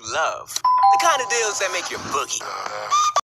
love. The kind of deals that make your boogie.